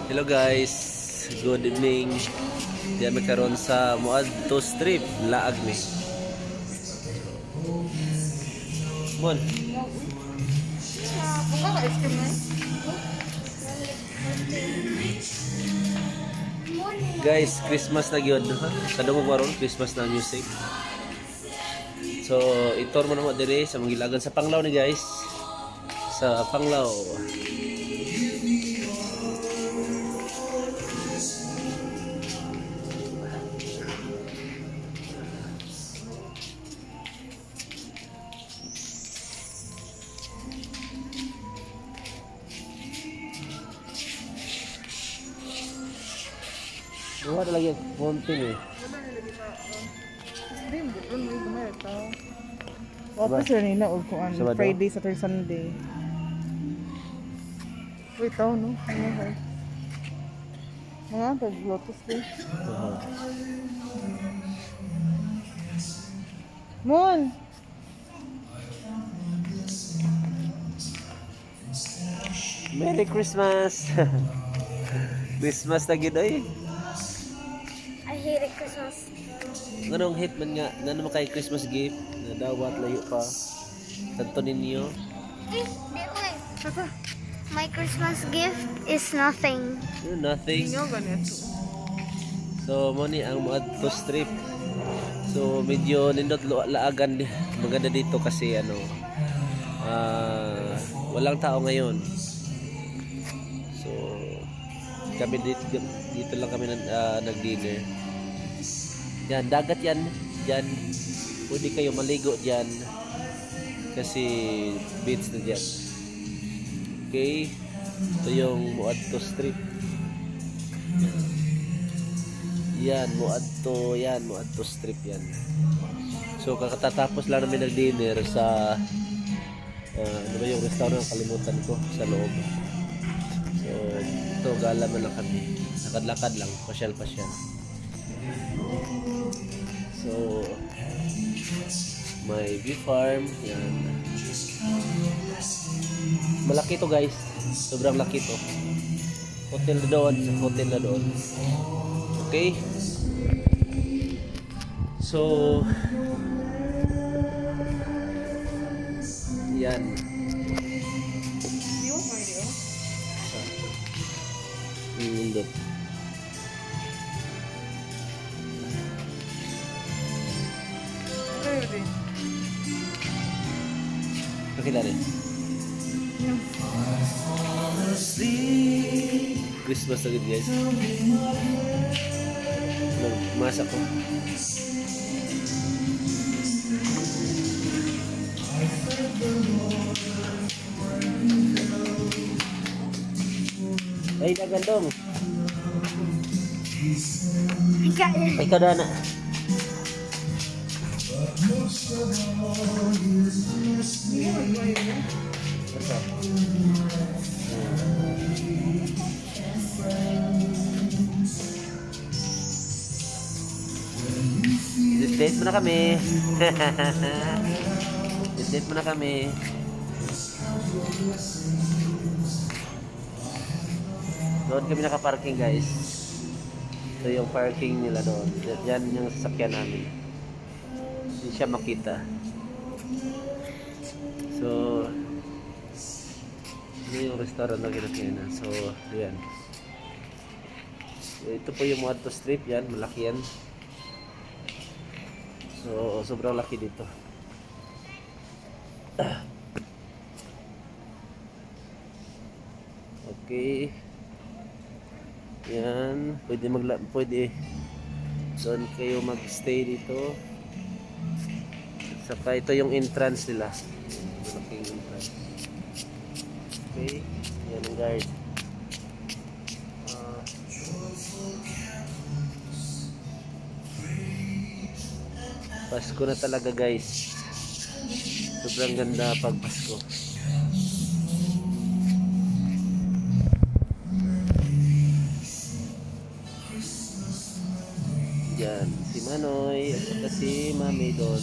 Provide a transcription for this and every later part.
Hello guys, good evening. Diyan may karon sa Muadto Strip, laag mi. Mon. Buka ka ice cream na Guys, Christmas na gyud, ha? Kadamo karon Christmas na music. So, itor mo na mo dire sa Mangilagan sa Panglao ni guys. Sa Panglao. Wala talaga konting eh. Hindi, bukan mo yung gumaya tao. Wapa sila nila o kung ano, Friday, Saturday, Sunday. Wait, tao no? Ano ba? Mga tag-lotus din. Mon! Merry Christmas! Christmas na gid ay. I hate Christmas. Anong hit man nga? Ano mo kay Christmas gift? Na dawat layo pa. Tanto ninyo. My Christmas gift is nothing. Nothing. Inyo ganito. So, mo ni ang Muadto Strip. So, medyo nindot laagan maganda dito kasi ano, walang tao ngayon. So, kami dito lang kami nag-dinner. Yan, dagat yan. Diyan, pwede kayo maligo diyan. Kasi beach na diyan. Okay. Ito yung Muadto Strip. Yan, Muadto Strip yan. So, kakatapos lang namin nag-dinner sa ano ba yung restaurant, kalimutan ko sa loob. So, ito, gala man lang kami. Lakad-lakad lang, pasyal-pasyal. So, may bee farm. Yan. Malaki to guys. Sobrang laki to. Hotel na doon. Hotel na doon. Okay. So, yan. Di mo kayo? Nindot. Kayo din. Nakita rin. Christmas agad guys. Masak ko. Ay, nagandong. Ikaw na. Date mo na kami. Date mo na kami. Doon kami nakaparking guys. Ito yung parking nila doon. Yan yung sasakyan namin. Hindi siya makita. So, ito yung restaurant na kinakainan. So, yan. So, ito po yung Muadto Strip. Yan, malaki yan. So, sobrang laki dito. Okay. Yan, pwede doon kayo mag-stay dito. Saka ito yung entrance nila. Malaking entrance. Okay, yan ang guard. Pasko na talaga guys. Sobrang ganda pag Pasko. Yan, si Manoy at saka si Mami doon.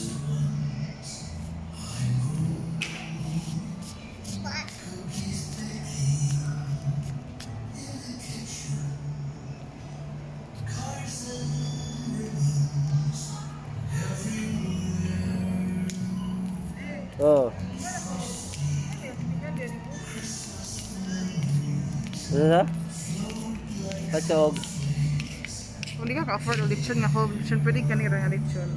Ano? Kachog. Kung di ka ka-afford o lechon nga ko, lechon pwede ka nira nga lechon.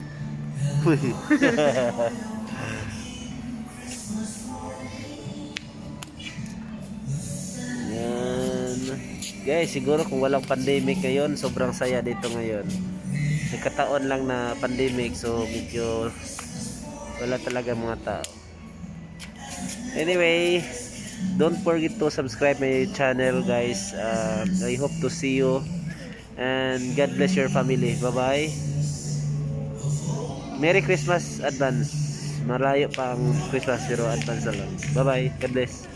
Yan. Guys, siguro kung walang pandemic ngayon, sobrang saya dito ngayon. Nagkataon lang na pandemic, so medyo wala talaga mga tao. Anyway, don't forget to subscribe my channel, guys. I hope to see you. And God bless your family. Bye-bye. Merry Christmas advance. Malayo pa ang Christmas pero advance na lang. Bye-bye. God bless.